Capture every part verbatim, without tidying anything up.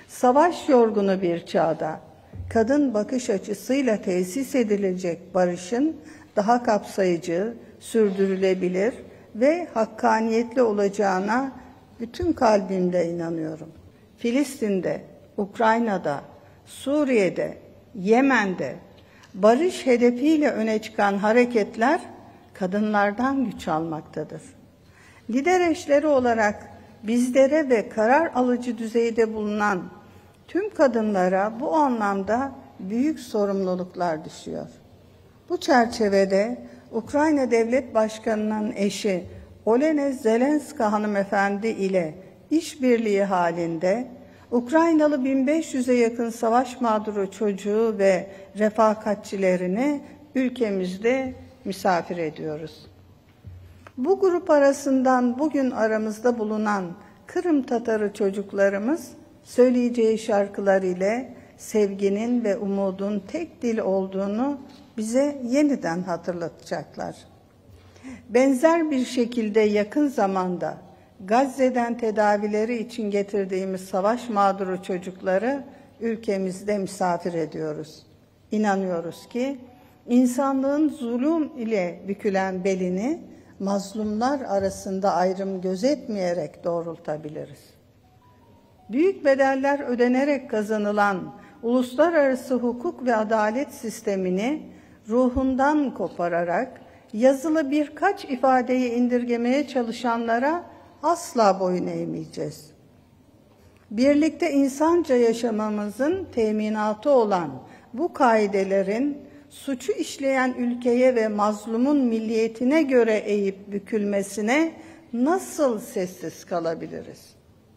Savaş yorgunu bir çağda kadın bakış açısıyla tesis edilecek barışın daha kapsayıcı, sürdürülebilir ve hakkaniyetli olacağına bütün kalbimle inanıyorum. Filistin'de, Ukrayna'da, Suriye'de, Yemen'de barış hedefiyle öne çıkan hareketler kadınlardan güç almaktadır. Lider eşleri olarak bizlere ve karar alıcı düzeyde bulunan tüm kadınlara bu anlamda büyük sorumluluklar düşüyor. Bu çerçevede Ukrayna Devlet Başkanı'nın eşi Olena Zelenska hanımefendi ile işbirliği halinde Ukraynalı bin beş yüze yakın savaş mağduru çocuğu ve refakatçilerini ülkemizde misafir ediyoruz. Bu grup arasından bugün aramızda bulunan Kırım Tatarı çocuklarımız söyleyeceği şarkılar ile sevginin ve umudun tek dil olduğunu bize yeniden hatırlatacaklar. Benzer bir şekilde yakın zamanda Gazze'den tedavileri için getirdiğimiz savaş mağduru çocukları ülkemizde misafir ediyoruz. İnanıyoruz ki insanlığın zulüm ile bükülen belini mazlumlar arasında ayrım gözetmeyerek doğrultabiliriz. Büyük bedeller ödenerek kazanılan uluslararası hukuk ve adalet sistemini ruhundan kopararak yazılı birkaç ifadeyi indirgemeye çalışanlara asla boyun eğmeyeceğiz. Birlikte insanca yaşamamızın teminatı olan bu kaidelerin suçu işleyen ülkeye ve mazlumun milliyetine göre eğip bükülmesine nasıl sessiz kalabiliriz?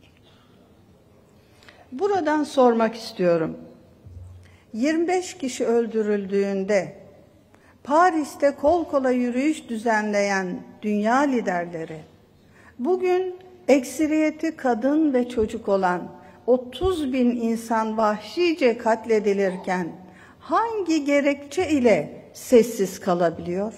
Buradan sormak istiyorum. yirmi beş kişi öldürüldüğünde Paris'te kol kola yürüyüş düzenleyen dünya liderleri, bugün ekseriyeti kadın ve çocuk olan otuz bin insan vahşice katledilirken hangi gerekçe ile sessiz kalabiliyor?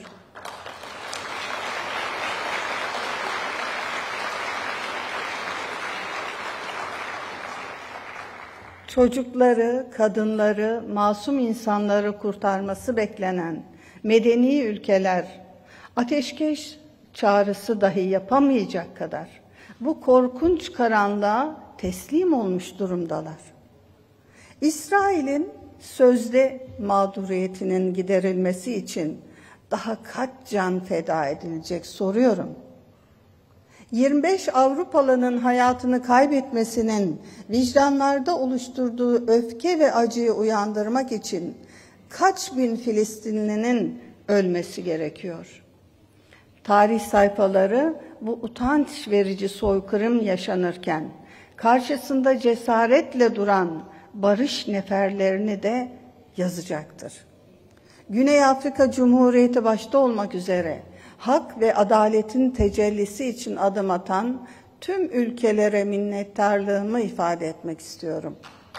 Çocukları, kadınları, masum insanları kurtarması beklenen medeni ülkeler ateşkes çağrısı dahi yapamayacak kadar bu korkunç karanlığa teslim olmuş durumdalar. İsrail'in sözde mağduriyetinin giderilmesi için daha kaç can feda edilecek soruyorum. yirmi beş Avrupalı'nın hayatını kaybetmesinin vicdanlarda oluşturduğu öfke ve acıyı uyandırmak için kaç bin Filistinlinin ölmesi gerekiyor? Tarih sayfaları bu utanç verici soykırım yaşanırken karşısında cesaretle duran barış neferlerini de yazacaktır. Güney Afrika Cumhuriyeti başta olmak üzere hak ve adaletin tecellisi için adım atan tüm ülkelere minnettarlığımı ifade etmek istiyorum.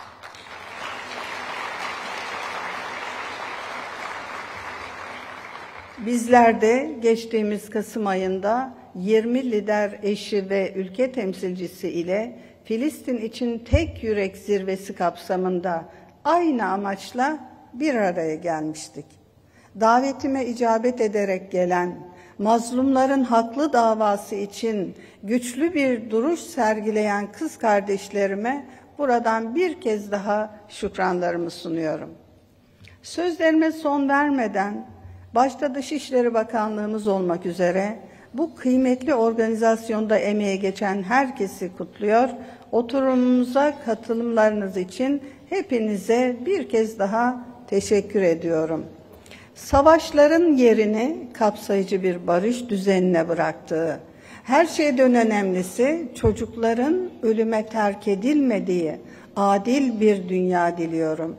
Bizler de geçtiğimiz Kasım ayında yirmi lider eşi ve ülke temsilcisi ile Filistin için tek yürek zirvesi kapsamında aynı amaçla bir araya gelmiştik. Davetime icabet ederek gelen, mazlumların haklı davası için güçlü bir duruş sergileyen kız kardeşlerime buradan bir kez daha şükranlarımı sunuyorum. Sözlerime son vermeden, başta Dışişleri Bakanlığımız olmak üzere bu kıymetli organizasyonda emeği geçen herkesi kutluyor. Oturumumuza katılımlarınız için hepinize bir kez daha teşekkür ediyorum. Savaşların yerini kapsayıcı bir barış düzenine bıraktığı, her şeyden önemlisi çocukların ölüme terk edilmediği adil bir dünya diliyorum.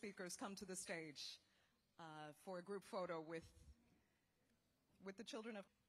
speakers come to the stage uh, for a group photo with, with the children of